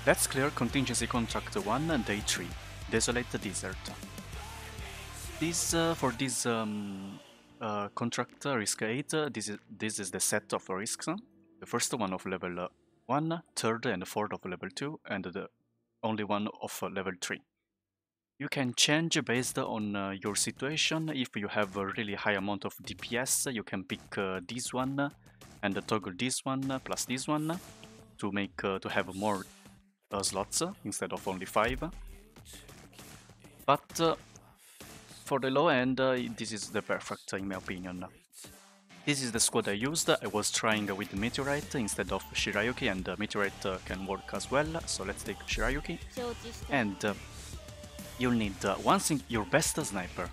Let's clear Contingency Contract 1, Day 3, Desolate Desert. For this contract Risk 8, this is the set of risks. The first one of level 1, third and fourth of level 2, and the only one of level 3. You can change based on your situation. If you have a really high amount of DPS, you can pick this one and toggle this one plus this one to make to have more slots instead of only 5. But for the low end, this is the perfect in my opinion. This is the squad I used. I was trying with Meteorite instead of Shirayuki, and Meteorite can work as well, so let's take Shirayuki. And you'll need your best sniper,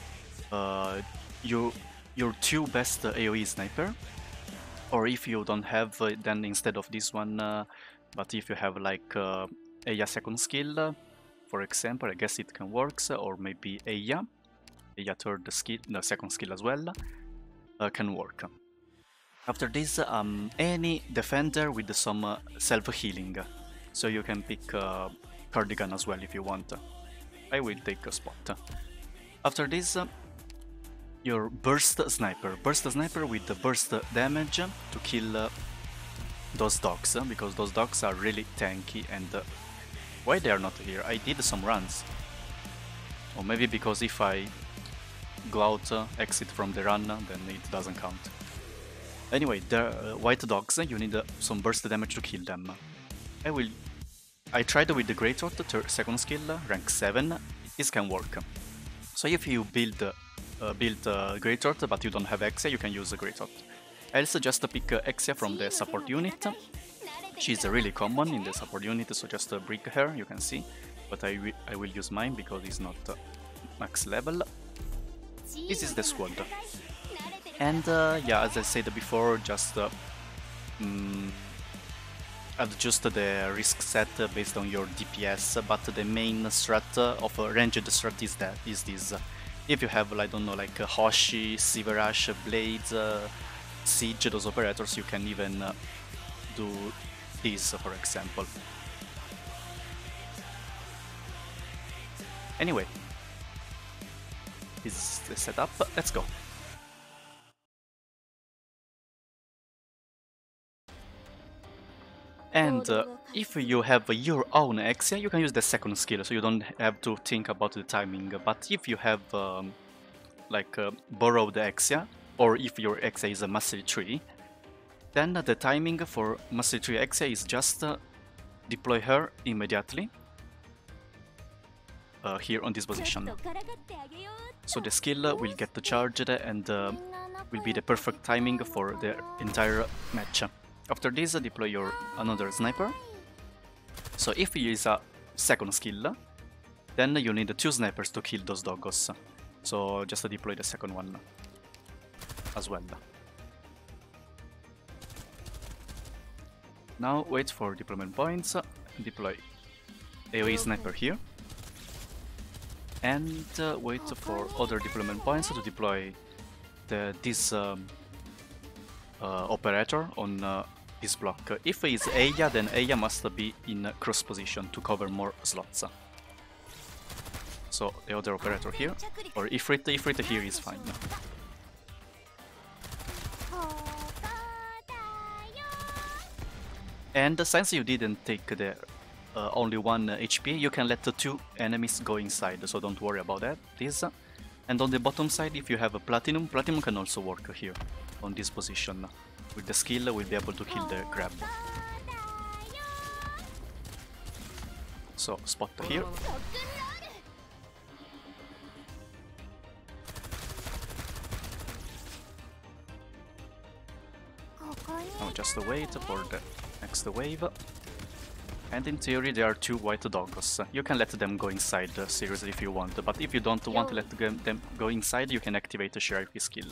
your 2 best AoE sniper, or if you don't have, then instead of this one, but if you have like Eya second skill, for example, I guess it can work, or maybe Eya third skill, the second skill as well, can work. After this, any defender with some self-healing, so you can pick Cardigan as well if you want. I will take a spot. After this, your burst sniper with the burst damage to kill those dogs, because those dogs are really tanky. And why they are not here? I did some runs, or maybe because if I go out, exit from the run, then it doesn't count. Anyway, the white dogs, you need some burst damage to kill them. I tried with the Great Rot, second skill, rank 7, this can work. So if you build Great Rot but you don't have Exia, you can use the Great Rot. Else just pick Exia from the support unit. She's really common in the support unit, so just bring her, you can see. But I will use mine because it's not max level. This is the squad. And yeah, as I said before, just adjust the risk set based on your DPS, but the main strat of a ranged strat is this. If you have, I don't know, like Hoshi, Siverash, Blades, Siege, those operators, you can even do this, for example. Anyway, this is the setup, let's go. And if you have your own Exia, you can use the second skill, so you don't have to think about the timing. But if you have borrowed Exia, or if your Exia is a Mastery 3, then the timing for Mastery 3 Exia is just deploy her immediately here on this position. So the skill will get charged and will be the perfect timing for the entire match. After this, deploy another sniper. So if you use a second skill, then you need 2 snipers to kill those doggos. So just deploy the second one as well. Now wait for deployment points, deploy AoE sniper here, and wait for other deployment points to deploy this operator on this block. If it's Eya, then Eya must be in cross position to cover more slots. So the other operator here, or Ifrit here is fine. And since you didn't take the only 1 HP, you can let the 2 enemies go inside, so don't worry about this. And on the bottom side, if you have a Platinum can also work here, on this position. With the skill, we'll be able to kill the grab. So, spot here. Now just wait for the next wave. And in theory there are 2 white doggos. You can let them go inside seriously if you want, but if you don't want to let them go inside, you can activate the Shirayuki skill.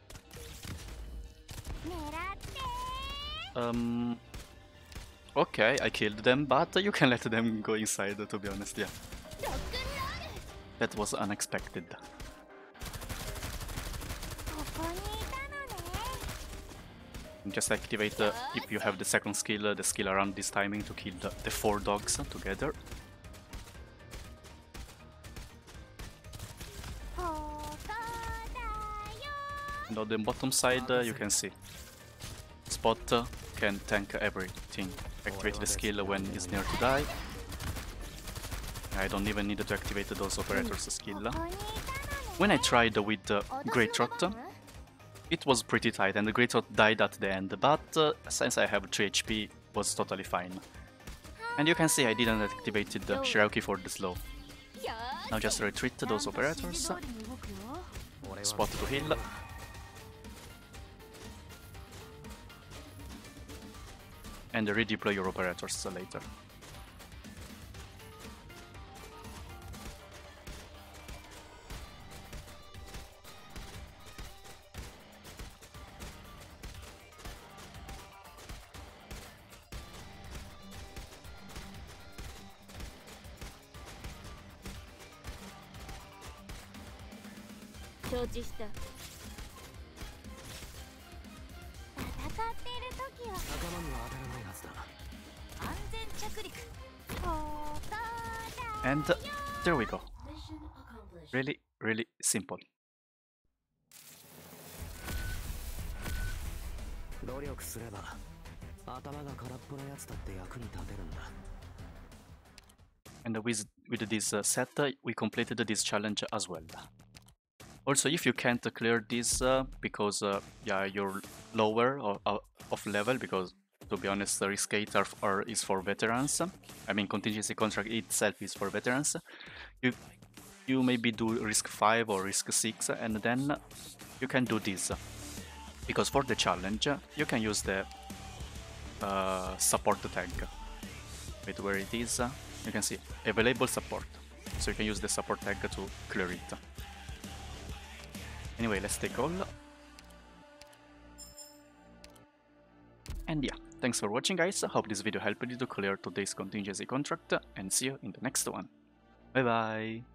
Okay, I killed them, but you can let them go inside, to be honest, yeah. That was unexpected. Just activate if you have the second skill, the skill around this timing to kill the 4 dogs together. And on the bottom side you can see Spot can tank everything. Activate the skill when he's near to die. I don't even need to activate those operators skill. When I tried with Great Trot, it was pretty tight and the Great Trot died at the end, but since I have 3 HP, it was totally fine. And you can see I didn't activate the Shirauki for the slow. Now just retreat those operators. Spot to heal. And redeploy your operators later. And there we go. Really, really simple. And with this set, we completed this challenge as well. Also, if you can't clear this because yeah, you're lower of level, because to be honest, the Risk 8 is for veterans. I mean, contingency contract itself is for veterans. You maybe do Risk 5 or Risk 6, and then you can do this. Because for the challenge, you can use the support tag. Wait, where it is? You can see available support. So you can use the support tag to clear it. Anyway, let's take all. And yeah, thanks for watching, guys. I hope this video helped you to clear today's contingency contract, and see you in the next one. Bye bye!